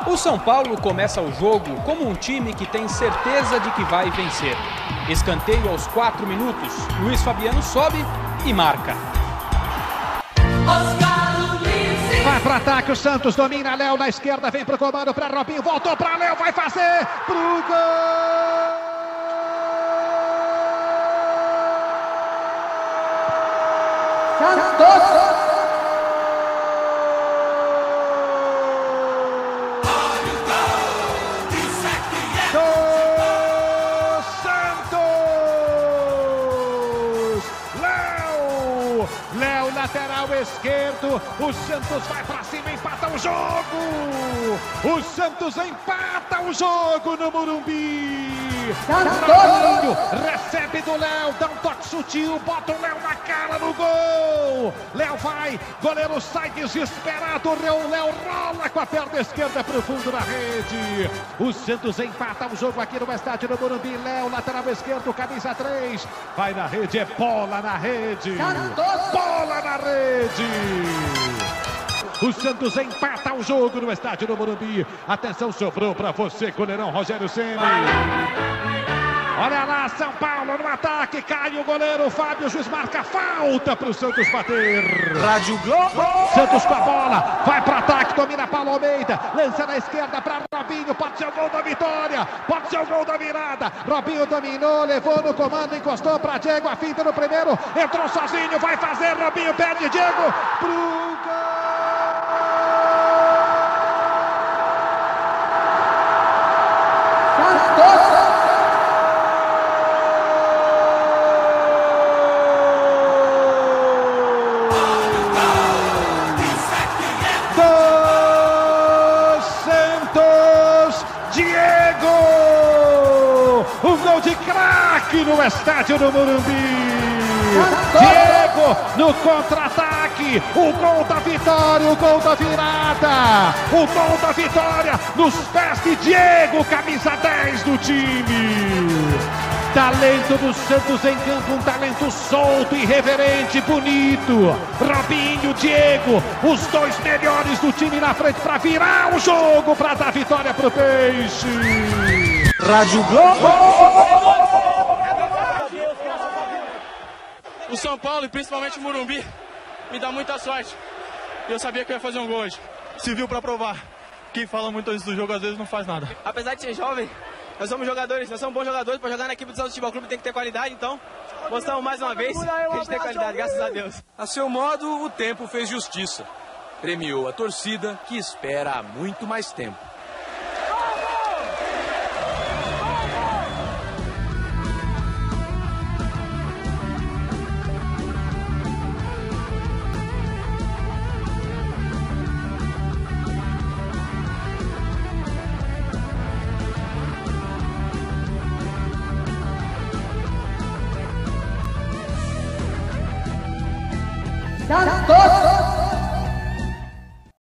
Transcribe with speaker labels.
Speaker 1: O São Paulo começa o jogo como um time que tem certeza de que vai vencer. Escanteio aos 4 minutos, Luiz Fabiano sobe e marca.
Speaker 2: Vai para ataque, o Santos domina, Léo na esquerda, vem pro comando para Robinho, voltou para Léo, vai fazer pro gol! Santos! Léo, lateral esquerdo, o Santos vai pra cima, empata o jogo! O Santos empata o jogo no Morumbi! Robinho recebe do Léo, dá um toque sutil, bota o Léo na cara no gol! Léo vai, goleiro sai desesperado, o Léo rola com a perna esquerda pro fundo da rede! O Santos empata o jogo aqui no estádio do Morumbi, Léo, lateral esquerdo, camisa 3, vai na rede, é bola na rede! Bola na rede! O Santos empata o jogo no estádio do Morumbi. Atenção, sobrou para você, goleirão Rogério Ceni. Olha lá, São Paulo no ataque. Cai o goleiro Fábio, o juiz marca falta para o Santos bater.
Speaker 3: Rádio Globo.
Speaker 2: Santos com a bola, vai para ataque, domina Paulo Almeida. Lança na esquerda para Robinho. Pode ser o gol da vitória, pode ser o gol da virada. Robinho dominou, levou no comando, encostou para Diego. A finta no primeiro, entrou sozinho, vai fazer. Robinho perde Diego pro gol. Um gol de craque no estádio do Morumbi. Diego no contra-ataque. O gol da vitória, o gol da virada. O gol da vitória nos pés de Diego, camisa 10 do time. Talento do Santos em campo, um talento solto, irreverente, bonito. Robinho, Diego, os dois melhores do time na frente para virar o jogo, para dar vitória pro Peixe.
Speaker 3: Rádio Globo.
Speaker 4: O São Paulo e principalmente o Morumbi me dá muita sorte. Eu sabia que eu ia fazer um gol hoje. Se viu para provar. Quem fala muito antes do jogo às vezes não faz nada.
Speaker 5: Apesar de ser jovem, nós somos jogadores, nós somos bons jogadores. Para jogar na equipe do Santos Futebol Clube tem que ter qualidade, então mostramos mais uma vez que a gente tem qualidade, graças a Deus.
Speaker 6: A seu modo, o tempo fez justiça. Premiou a torcida que espera há muito mais tempo.
Speaker 2: Santos!